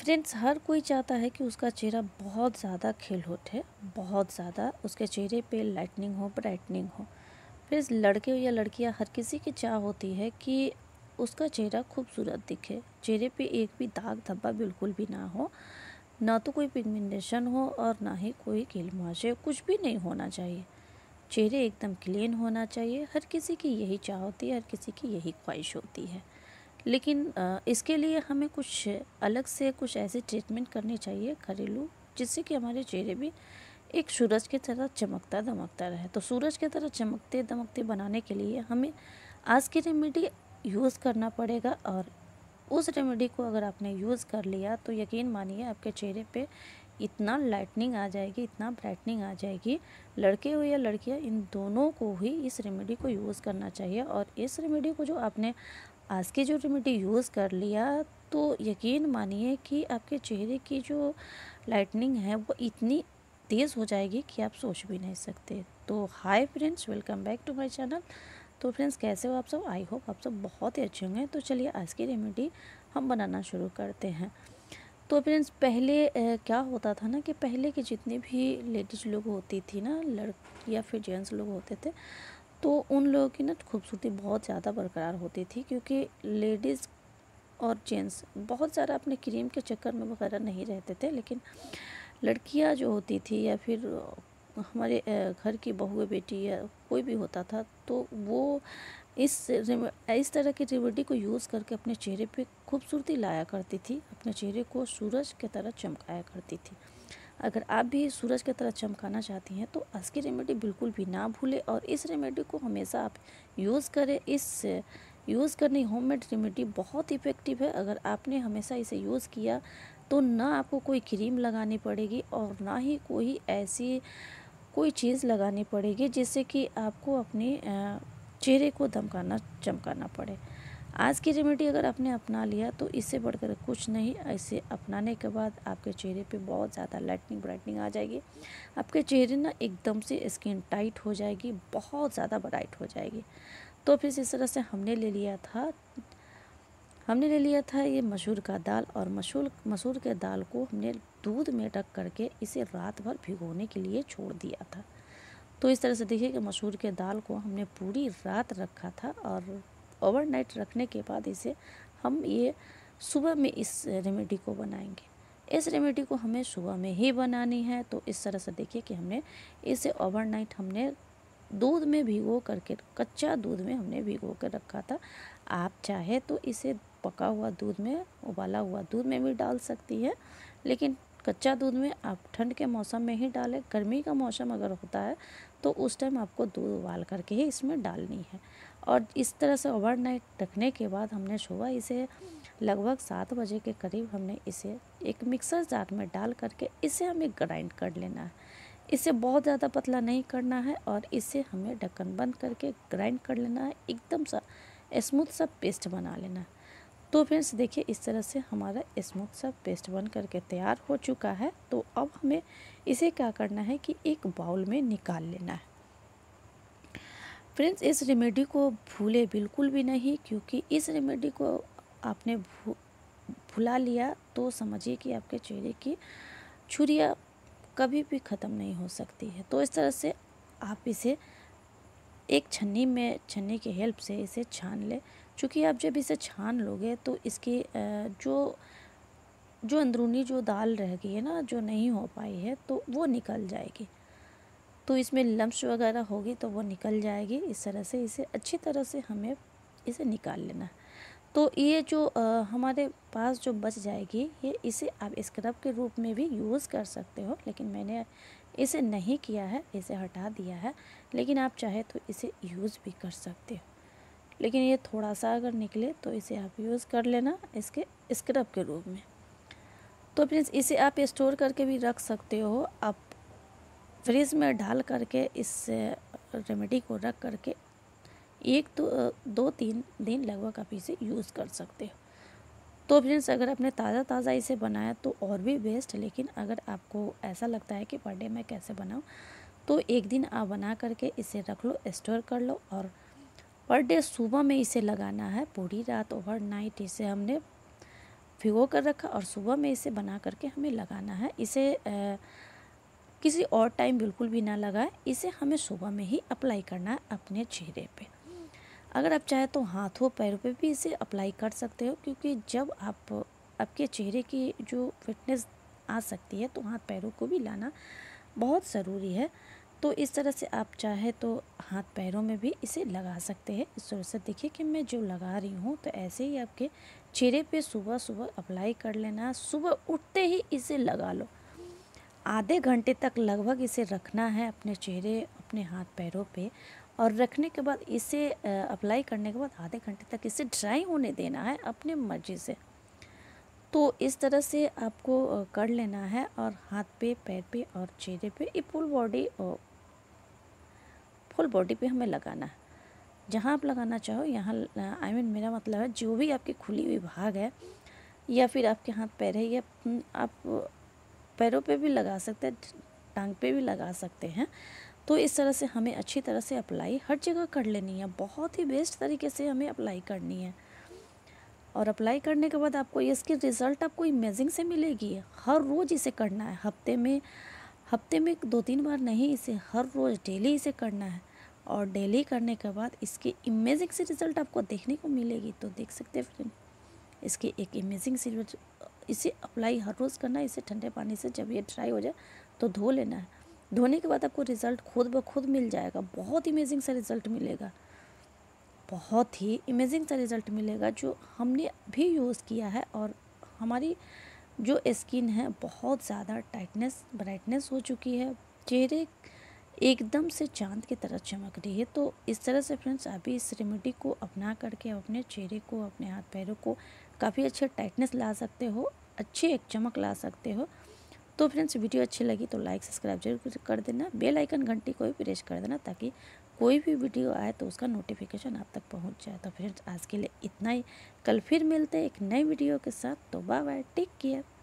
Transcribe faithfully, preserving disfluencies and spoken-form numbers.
Friends, हर कोई चाहता है कि उसका चेहरा बहुत ज़्यादा खिल उठे, बहुत ज़्यादा उसके चेहरे पे लाइटनिंग हो, ब्राइटनिंग हो। फ्रेंड्स, लड़के या लड़कियां हर किसी की चाह होती है कि उसका चेहरा खूबसूरत दिखे, चेहरे पे एक भी दाग धब्बा बिल्कुल भी ना हो, ना तो कोई पिगमेंटेशन हो और ना ही कोई कीलमुहासे, कुछ भी नहीं होना चाहिए। चेहरे एकदम क्लीन होना चाहिए। हर किसी की यही चाह होती है, हर किसी की यही ख्वाहिश होती है। लेकिन अ, इसके लिए हमें कुछ अलग से कुछ ऐसे ट्रीटमेंट करने चाहिए घरेलू, जिससे कि हमारे चेहरे भी एक सूरज की तरह चमकता दमकता रहे। तो सूरज की तरह चमकते दमकते बनाने के लिए हमें आज की रेमेडी यूज़ करना पड़ेगा। और उस रेमेडी को अगर आपने यूज़ कर लिया तो यकीन मानिए आपके चेहरे पे इतना लाइटनिंग आ जाएगी, इतना ब्राइटनिंग आ जाएगी। लड़के हो या लड़कियां, इन दोनों को ही इस रेमेडी को यूज़ करना चाहिए। और इस रेमेडी को जो आपने आज की जो रेमेडी यूज़ कर लिया तो यकीन मानिए कि आपके चेहरे की जो लाइटनिंग है वो इतनी तेज़ हो जाएगी कि आप सोच भी नहीं सकते। तो hi friends, welcome back to my channel. तो फ्रेंड्स, कैसे हो आप सब? आई होप आप सब बहुत ही अच्छे होंगे। तो चलिए आज की रेमेडी हम बनाना शुरू करते हैं। तो फ्रेंड्स, पहले अ, क्या होता था ना कि पहले के जितने भी लेडीज़ लोग होती थी ना, लड़की या फिर जेंट्स लोग होते थे, तो उन लोगों की ना खूबसूरती बहुत ज़्यादा बरकरार होती थी, क्योंकि लेडीज़ और जेंट्स बहुत ज़्यादा अपने क्रीम के चक्कर में वगैरह नहीं रहते थे। लेकिन लड़कियां जो होती थी या फिर हमारे घर की बहुएं बेटी या कोई भी होता था, तो वो इस इस तरह की रेमेडी को यूज़ करके अपने चेहरे पे खूबसूरती लाया करती थी, अपने चेहरे को सूरज की तरह चमकाया करती थी। अगर आप भी सूरज की तरह चमकाना चाहती हैं तो आज की रेमेडी बिल्कुल भी ना भूलें और इस रेमेडी को हमेशा आप यूज़ करें। इस यूज़ करनी होममेड रेमेडी बहुत इफ़ेक्टिव है। अगर आपने हमेशा इसे यूज़ किया तो ना आपको कोई क्रीम लगानी पड़ेगी और ना ही कोई ऐसी कोई चीज़ लगानी पड़ेगी जिससे कि आपको अपने चेहरे को दमकाना चमकाना पड़े। आज की रेमेडी अगर आपने अपना लिया तो इससे बढ़कर कुछ नहीं। इसे अपनाने के बाद आपके चेहरे पे बहुत ज़्यादा लाइटनिंग ब्राइटनिंग आ जाएगी। आपके चेहरे ना एकदम से स्किन टाइट हो जाएगी, बहुत ज़्यादा ब्राइट हो जाएगी। तो फिर इस तरह से हमने ले लिया था हमने ले लिया था ये मसूर का दाल। और मसूर मसूर के दाल को हमने दूध में रख करके इसे रात भर भिगोने के लिए छोड़ दिया था। तो इस तरह से देखिए कि मसूर के दाल को हमने पूरी रात रखा था और ओवरनाइट रखने के बाद इसे हम ये सुबह में इस रेमेडी को बनाएंगे। इस रेमेडी को हमें सुबह में ही बनानी है। तो इस तरह से देखिए कि हमने इसे ओवरनाइट हमने दूध में भिगो करके, कच्चा दूध में हमने भिगो कर रखा था। आप चाहे तो इसे पका हुआ दूध में, उबाला हुआ दूध में भी डाल सकती है, लेकिन कच्चा दूध में आप ठंड के मौसम में ही डालें। गर्मी का मौसम अगर होता है तो उस टाइम आपको दूध उबाल करके ही इसमें डालनी है। और इस तरह से ओवरनाइट रखने के बाद हमने सुबह इसे लगभग सात बजे के करीब हमने इसे एक मिक्सर जार में डाल करके इसे हमें ग्राइंड कर लेना है। इसे बहुत ज़्यादा पतला नहीं करना है और इसे हमें ढक्कन बंद करके ग्राइंड कर लेना है, एकदम सा स्मूथ सा पेस्ट बना लेना है। तो फ्रेंड्स देखिए, इस तरह से हमारा स्मूथ सा पेस्ट बन करके तैयार हो चुका है। तो अब हमें इसे क्या करना है कि एक बाउल में निकाल लेना है। फ्रेंड्स, इस रेमेडी को भूले बिल्कुल भी नहीं, क्योंकि इस रेमेडी को आपने भू भुला लिया तो समझिए कि आपके चेहरे की छुरियाँ कभी भी ख़त्म नहीं हो सकती है। तो इस तरह से आप इसे एक छन्नी में, छन्नी की हेल्प से इसे छान लें। क्योंकि आप जब इसे छान लोगे तो इसकी जो जो अंदरूनी जो दाल रह गई है ना, जो नहीं हो पाई है, तो वो निकल जाएगी। तो इसमें लम्स वगैरह होगी तो वो निकल जाएगी। इस तरह से इसे अच्छी तरह से हमें इसे निकाल लेना है। तो ये जो आ, हमारे पास जो बच जाएगी, ये इसे आप स्क्रब के रूप में भी यूज़ कर सकते हो, लेकिन मैंने इसे नहीं किया है, इसे हटा दिया है। लेकिन आप चाहे तो इसे यूज़ भी कर सकते हो, लेकिन ये थोड़ा सा अगर निकले तो इसे आप यूज़ कर लेना इसके स्क्रब के रूप में। तो फ्रेंड्स, इसे आप स्टोर करके भी रख सकते हो। आप फ्रिज में डाल करके इस रेमेडी को रख करके एक तो दो तीन दिन लगभग आप इसे यूज़ कर सकते हो। तो फ्रेंड्स, अगर आपने ताज़ा ताज़ा इसे बनाया तो और भी बेस्ट। लेकिन अगर आपको ऐसा लगता है कि पर डे मैं कैसे बनाऊँ, तो एक दिन आप बना करके इसे रख लो, स्टोर कर लो और पर डे सुबह में इसे लगाना है। पूरी रात ओवरनाइट इसे हमने भिगो कर रखा और सुबह में इसे बना करके हमें लगाना है। इसे आ, किसी और टाइम बिल्कुल भी ना लगाएं, इसे हमें सुबह में ही अप्लाई करना है अपने चेहरे पे। अगर आप चाहे तो हाथों पैरों पे भी इसे अप्लाई कर सकते हो, क्योंकि जब आप आपके चेहरे की जो फिटनेस आ सकती है तो हाथ पैरों को भी लाना बहुत ज़रूरी है। तो इस तरह से आप चाहे तो हाथ पैरों में भी इसे लगा सकते हैं। इस तरह से देखिए कि मैं जो लगा रही हूँ, तो ऐसे ही आपके चेहरे पे सुबह सुबह अप्लाई कर लेना। सुबह उठते ही इसे लगा लो, आधे घंटे तक लगभग इसे रखना है अपने चेहरे अपने हाथ पैरों पे। और रखने के बाद इसे अप्लाई करने के बाद आधे घंटे तक इसे ड्राई होने देना है अपने मर्जी से। तो इस तरह से आपको कर लेना है और हाथ पे, पैर पे और चेहरे पे, ये फुल बॉडी फुल बॉडी पे हमें लगाना है। जहाँ आप लगाना चाहो यहाँ, आई मीन मेरा मतलब है जो भी आपकी खुली हुई भाग है या फिर आपके हाथ पैर है, या आप पैरों पे भी लगा सकते हैं, टांग पे भी लगा सकते हैं। तो इस तरह से हमें अच्छी तरह से अप्लाई हर जगह कर लेनी है। बहुत ही बेस्ट तरीके से हमें अप्लाई करनी है। और अप्लाई करने के बाद आपको इसकी रिज़ल्ट आपको इमेजिंग से मिलेगी। हर रोज़ इसे करना है, हफ्ते में हफ्ते में दो तीन बार नहीं, इसे हर रोज़ डेली इसे करना है। और डेली करने के बाद इसकी इमेजिंग से रिज़ल्ट आपको देखने को मिलेगी। तो देख सकते हैं फ्रेंड, इसकी एक इमेजिंग सी, इसे अप्लाई हर रोज़ करना है। इसे ठंडे पानी से जब ये ड्राई हो जाए तो धो लेना है। धोने के बाद आपको रिज़ल्ट खुद ब खुद मिल जाएगा। बहुत इमेजिंग सा रिज़ल्ट मिलेगा, बहुत ही इमेजिंग सा रिज़ल्ट मिलेगा, जो हमने भी यूज़ किया है। और हमारी जो स्किन है बहुत ज़्यादा टाइटनेस ब्राइटनेस हो चुकी है, चेहरे एकदम से चांद की तरह चमक रही है। तो इस तरह से फ्रेंड्स आप भी इस रेमेडी को अपना करके अपने चेहरे को, अपने हाथ पैरों को काफ़ी अच्छे टाइटनेस ला सकते हो, अच्छी एक चमक ला सकते हो। तो फ्रेंड्स वीडियो अच्छी लगी तो लाइक सब्सक्राइब जरूर कर देना, बेल आइकन घंटी को भी प्रेस कर देना, ताकि कोई भी वीडियो आए तो उसका नोटिफिकेशन आप तक पहुंच जाए। तो फ्रेंड्स आज के लिए इतना ही, कल फिर मिलते हैं एक नई वीडियो के साथ। तो बाय बाय, टेक केयर।